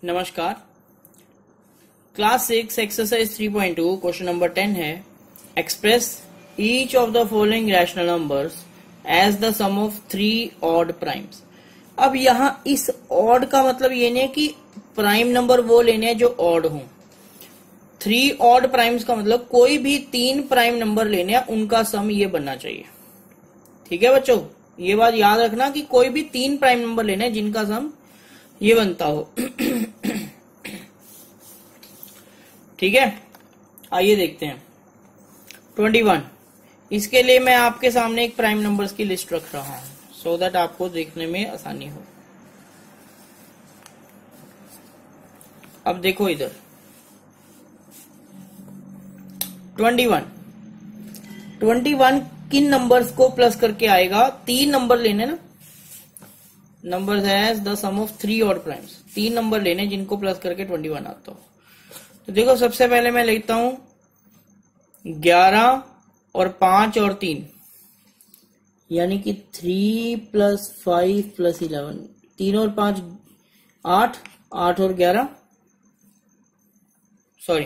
नमस्कार। Class 6 exercise 3.2 question number 10 है express each of the following rational numbers as the sum of 3 odd primes. अब यहाँ इस odd का मतलब ये नहीं है कि प्राइम नंबर वो लेने हैं जो ऑड हों। 3 ऑड प्राइम्स का मतलब कोई भी 3 प्राइम नंबर लेने हैं उनका सम ये बनना चाहिए। ठीक है बच्चों, ये बात याद रखना कि कोई भी 3 प्राइम नंबर लेने हैं जिनका सम ये बनता हो। ठीक है, आइए देखते हैं 21। इसके लिए मैं आपके सामने एक प्राइम नंबर्स की लिस्ट रख रहा हूं सो दैट आपको देखने में आसानी हो। अब देखो इधर 21 किन नंबर्स को प्लस करके आएगा? 3 नंबर लेने ना, numbers as the sum of 3 odd primes. 3 number लेने जिनको प्लस करके 21 आता हो। तो देखो सबसे पहले मैं लिखता हूं 11 और 5 और 3, यानी कि 3 + 5 + 11। 3 और 5 8, 8 और 11 सॉरी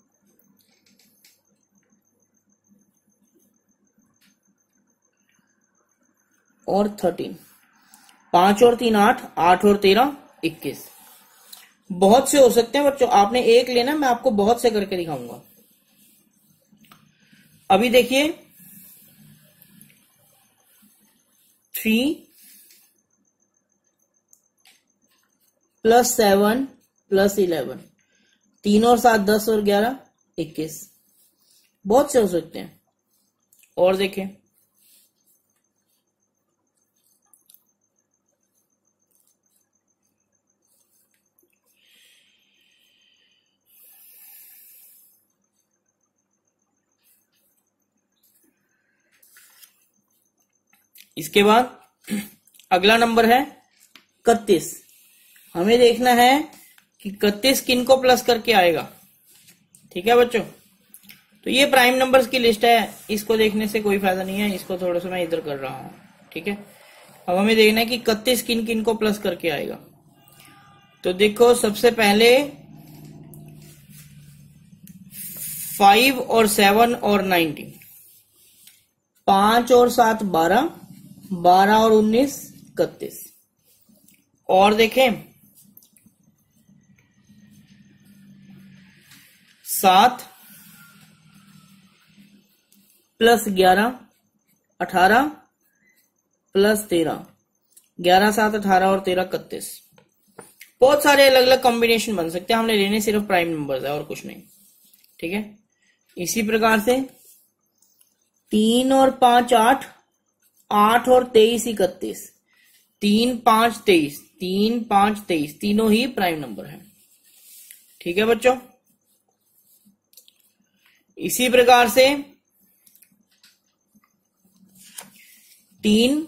और 13। 5 और 3 8, 8 और 13 21। बहुत से हो सकते हैं बच्चों, आपने एक लेना, मैं आपको बहुत से करके दिखाऊंगा। अभी देखिए 3 + 7 + 11, 3 और 7 10 और 11 21। बहुत से हो सकते हैं। और देखें इसके बाद अगला नंबर है 31। हमें देखना है कि 31 किन को प्लस करके आएगा। ठीक है बच्चों, तो ये प्राइम नंबर्स की लिस्ट है, इसको देखने से कोई फायदा नहीं है, इसको थोड़ा सा मैं इधर कर रहा हूं। ठीक है, अब हमें देखना है कि 31 किन किन को प्लस करके आएगा। तो देखो सबसे पहले 5 और 7 और 19, 5 और 7 12, 12 और 19 31। और देखें 7 + 11 18 + 13, 11 7 18 और 13 31। बहुत सारे अलग अलग कॉम्बिनेशन बन सकते हैं, हमने लेने सिर्फ प्राइम नंबर्स है और कुछ नहीं। ठीक है, इसी प्रकार से 3 और 5 8, 8 और 23 31। 3 5 23, 3 5 23 तीनों ही प्राइम नंबर हैं। ठीक है बच्चों, इसी प्रकार से 3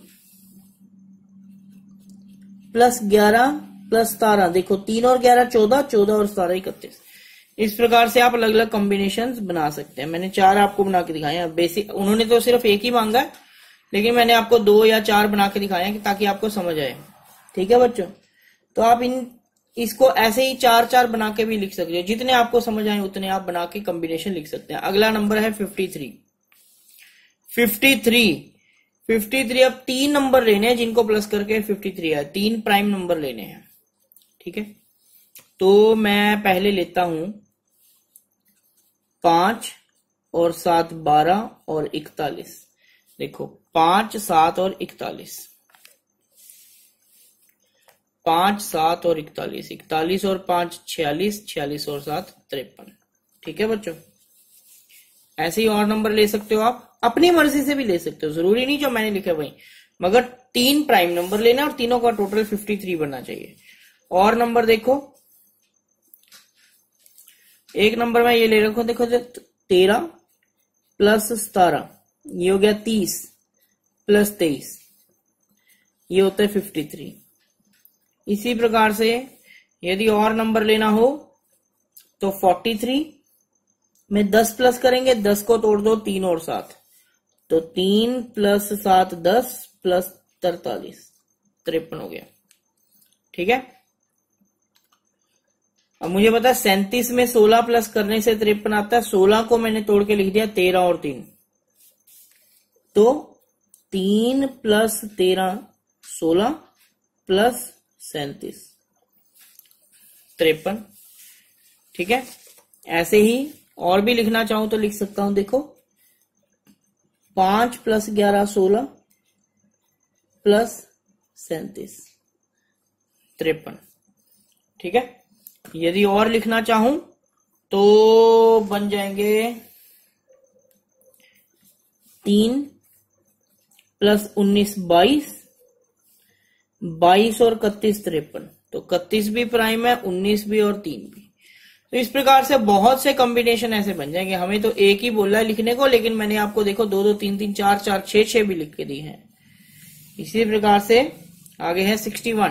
+ 11 + 17, देखो 3 और 11 14, 14 और 17 31। इस प्रकार से आप अलग अलग कॉम्बिनेशंस बना सकते हैं। मैंने 4 आपको बना के दिखाए हैं। बेसिक उन्होंने तो सिर्फ एक ही मांगा है, लेकिन मैंने आपको 2 या 4 बना के दिखाए हैं ताकि आपको समझ आए। ठीक है बच्चों, तो आप इसको ऐसे ही 4 बना के भी लिख सकते हो, जितने आपको समझ आए उतने आप बना के कॉम्बिनेशन लिख सकते हैं। अगला नंबर है 53। 53 अब 3 नंबर लेने हैं जिनको प्लस करके 53 है। 3 प्राइम नंबर लेने हैं। ठीक है, तो मैं पहले लेता हूं 5 और 7 12 और 41। देखो 5 7 और 41, 5 7 और 41, 41 और 5 46, 46 और 7 53। ठीक है बच्चों, ऐसे ही और नंबर ले सकते हो, आप अपनी मर्जी से भी ले सकते हो, जरूरी नहीं जो मैंने लिखा वही, मगर 3 प्राइम नंबर लेना और तीनों का टोटल 53 बनना चाहिए। और नंबर देखो, एक नंबर में ये ले रखो, देखो 13 + 17, ये हो गया 30 + 23, ये होता है 53। इसी प्रकार से यदि और नंबर लेना हो तो 43 में 10 प्लस करेंगे, 10 को तोड़ दो 3 और 7, तो 3 + 7 10 + 43 53 हो गया। ठीक है, अब मुझे पता है 37 में 16 प्लस करने से 53 आता है। 16 को मैंने तोड़ के लिख दिया 13 और 3, तो 3 प्लस 13 16 प्लस 37 53। ठीक है, ऐसे ही और भी लिखना चाहूं तो लिख सकता हूं। देखो 5 प्लस 11 16 प्लस 37 53। ठीक है, यदि और लिखना चाहूं तो बन जाएंगे 3 प्लस 19 22, 22 और 31 53। तो 31 भी प्राइम है, 19 भी और 3 भी। तो इस प्रकार से बहुत से कॉम्बिनेशन ऐसे बन जाएंगे। हमें तो एक ही बोला है लिखने को, लेकिन मैंने आपको देखो 2 2 3 3 4 4 6 6 भी लिख के दी है। इसी प्रकार से आगे है 61।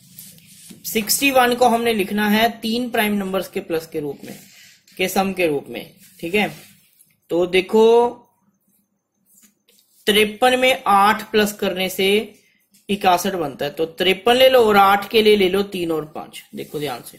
61 को हमने लिखना है 3 प्राइम नंबर्स के प्लस के रूप में, के सम के रूप में। ठीक है, तो देखो 53 में 8 प्लस करने से 61 बनता है। तो 53 ले लो और 8 के लिए ले लो 3 और 5। देखो ध्यान से,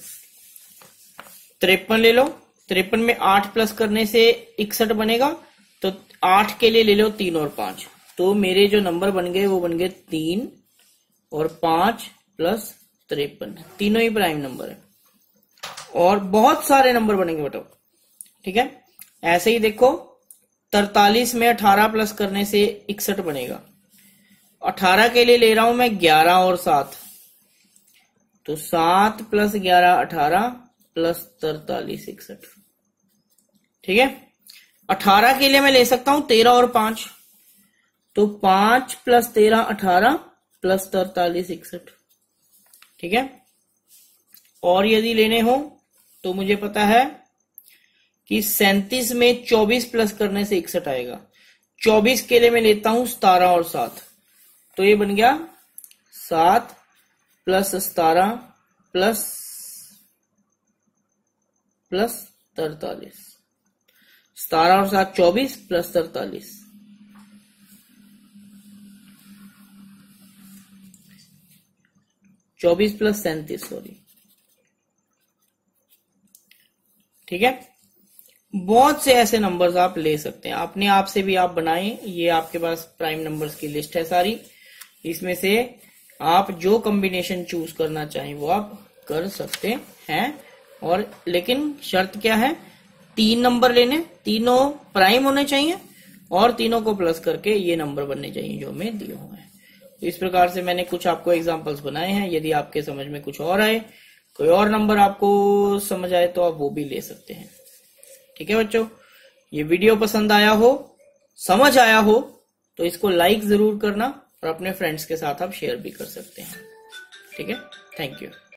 53 ले लो, 53 में 8 प्लस करने से 61 बनेगा, तो 8 के लिए ले लो 3 और 5। तो मेरे जो नंबर बन गए वो बन गए 3 और 5 प्लस 53। तीनों ही प्राइम नंबर है और बहुत सारे नंबर बनेंगे बेटा। ठीक है, ऐसे ही देखो 43 में 18 प्लस करने से 61 बनेगा। 18 के लिए ले रहा हूं मैं 11 और 7, तो 7 प्लस 11 18 प्लस 43 61। ठीक है, 18 के लिए मैं ले सकता हूं 13 और 5, तो 5 प्लस 13 18 प्लस 43 61। ठीक है, और यदि लेने हो तो मुझे पता है कि 37 में 24 प्लस करने से 61 आएगा। 24 के लिए मैं लेता हूं 17 और 7, तो ये बन गया 7 प्लस 17 प्लस 43। 17 और 7 24 प्लस 43। 24 plus 37 sorry. ठीक है, बहुत से ऐसे नंबर्स आप ले सकते हैं, अपने आप से भी आप बनाएं। ये आपके पास प्राइम नंबर्स की लिस्ट है सारी, इसमें से आप जो कॉम्बिनेशन चूज करना चाहें वो आप कर सकते हैं। और लेकिन शर्त क्या है, 3 नंबर लेने, तीनों प्राइम होने चाहिए और तीनों को प्लस करके ये नंबर बनने चाहिए जो हमें दिए हुए हैं। इस प्रकार से मैंने कुछ आपको एग्जांपल्स बनाए हैं। यदि आपके समझ में कुछ और आए, कोई और नंबर आपको समझ आए, तो आप वो भी ले सकते हैं। ठीक है बच्चों, ये वीडियो पसंद आया हो, समझ आया हो, तो इसको लाइक जरूर करना और अपने फ्रेंड्स के साथ आप शेयर भी कर सकते हैं। ठीक है, थैंक यू।